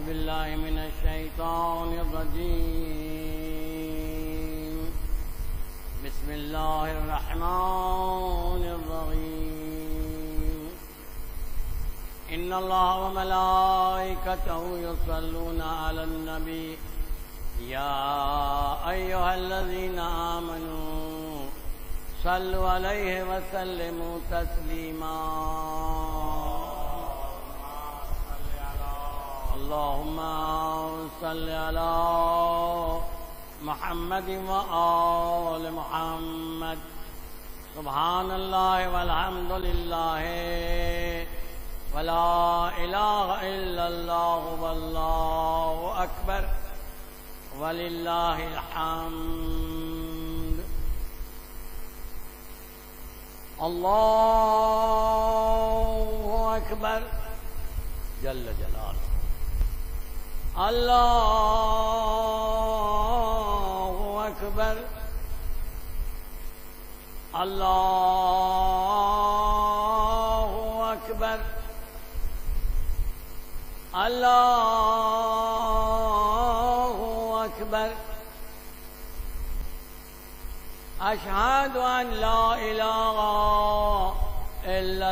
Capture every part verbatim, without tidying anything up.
بالله من الشيطان الرجيم. بسم الله الرحمن الرحيم. إن الله وملائكته يصلون على النبي يا أيها الذين آمنوا صلوا عليه وسلموا تسليما. اللهم صل على محمد وآل محمد. سبحان الله والحمد لله ولا إله إلا الله والله أكبر ولله الحمد. الله أكبر جل جلاله. الله أكبر. الله أكبر. الله أكبر. أشهد أن لا إله إلا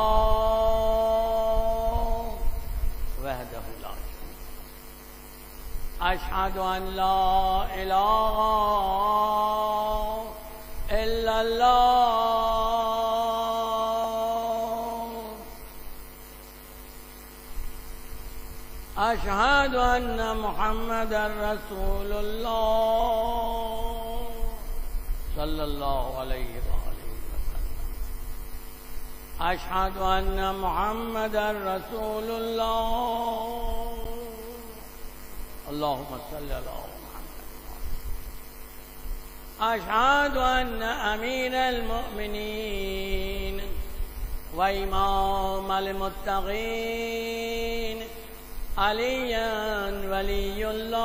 الله وحده لا شريك له. أشهد أن لا إله إلا الله. أشهد أن محمدا رسول الله صلى الله عليه وآله وسلم. أشهد أن محمدا رسول الله. اللهم صل على محمد. أشهد أن أمير المؤمنين وإمام المتقين عليا ولي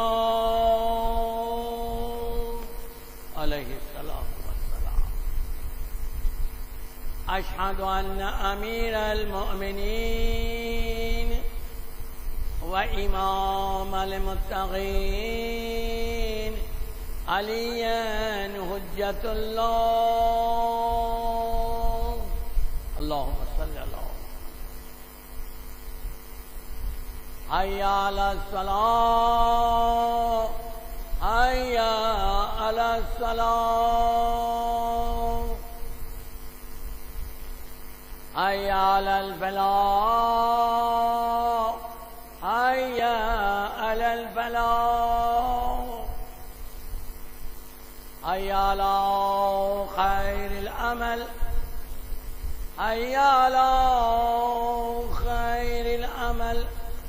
الله عليه الصلاة والسلام. أشهد أن أمير المؤمنين وإمام المتقين عليا حجة الله. اللهم صل على حي على الصلاة. حي على الصلاة. حي على الفلاح. حي على الفلاح. حي على خير العمل. حي على خير العمل.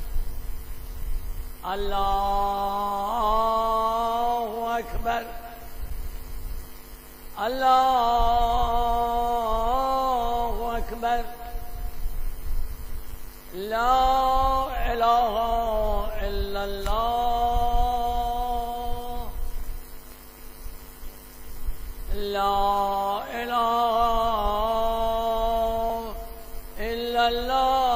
الله أكبر. الله أكبر. لا إله إلا الله. لا إله إلا الله.